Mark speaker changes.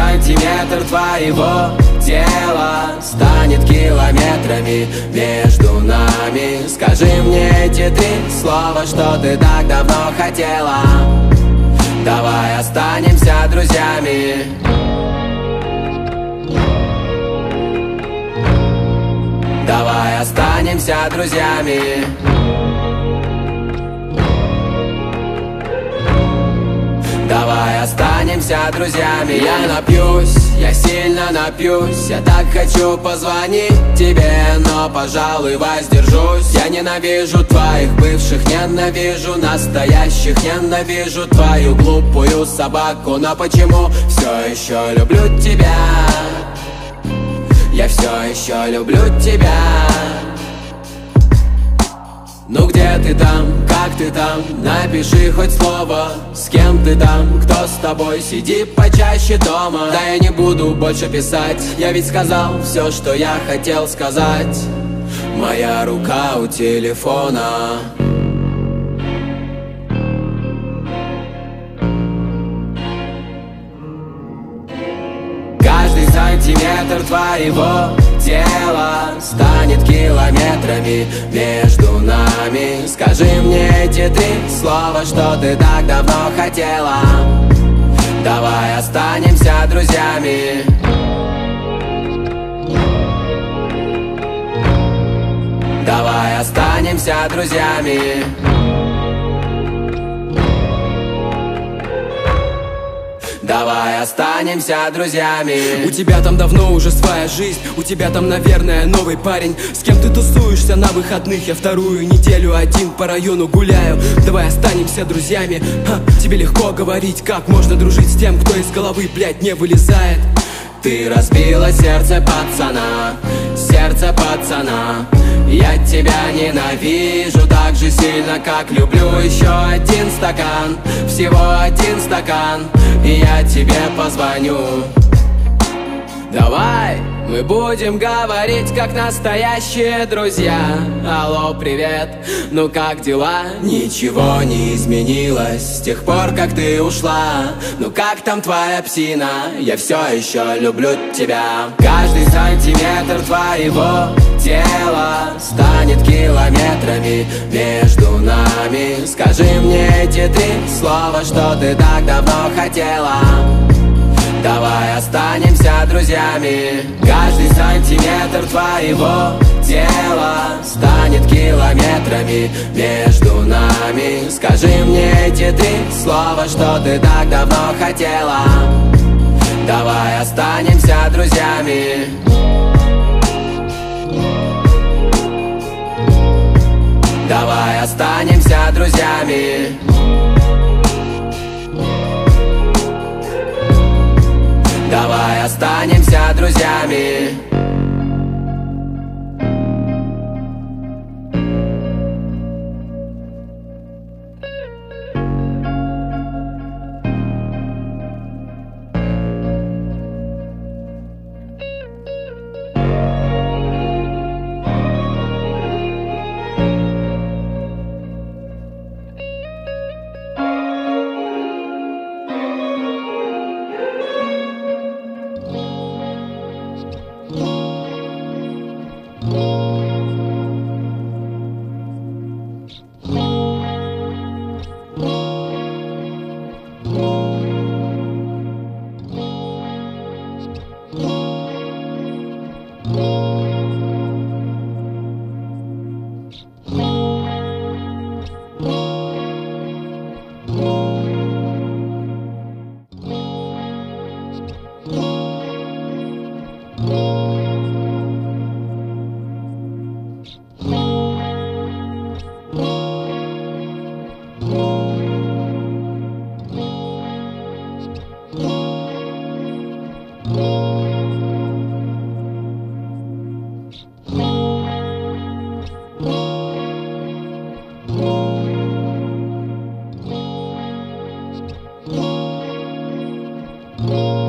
Speaker 1: сантиметр твоего тела станет километрами между нами. Скажи мне эти 3 слова, что ты так давно хотела. Давай останемся друзьями. Давай останемся друзьями. Давай останемся друзьями. Я напьюсь, я сильно напьюсь. Я так хочу позвонить тебе, но, пожалуй, воздержусь. Я ненавижу твоих бывших, ненавижу настоящих, ненавижу твою глупую собаку. Но почему все еще люблю тебя? Я все еще люблю тебя. Ну где ты там, как ты там, напиши хоть слово. С кем ты там, кто с тобой, сиди почаще дома. Да я не буду больше писать, я ведь сказал все, что я хотел сказать. Моя рука у телефона. Каждый сантиметр твоего тела станет километрами между нами. Скажи мне эти 3 слова, что ты так давно хотела. Давай останемся друзьями. Давай останемся друзьями. Давай останемся друзьями. У тебя там давно уже своя жизнь, у тебя там, наверное, новый парень. С кем ты тусуешься на выходных? Я 2-ю неделю один по району гуляю. Давай останемся друзьями. Тебе легко говорить, как можно дружить с тем, кто из головы, блядь, не вылезает. Ты разбила сердце пацана, сердце пацана. Я тебя ненавижу так же сильно, как люблю. Еще 1 стакан, всего 1 стакан, и я тебе позвоню. Давай мы будем говорить, как настоящие друзья. Алло, привет, ну как дела? Ничего не изменилось с тех пор, как ты ушла. Ну как там твоя псина? Я все еще люблю тебя. Каждый сантиметр твоего тела станет километрами между нами. Скажи мне эти 3 слова, что ты так давно хотела. Давай останемся друзьями. Каждый сантиметр твоего тела станет километрами между нами. Скажи мне эти 3 слова, что ты так давно хотела. Давай останемся друзьями. Давай останемся друзьями. Давай останемся друзьями.
Speaker 2: Oh.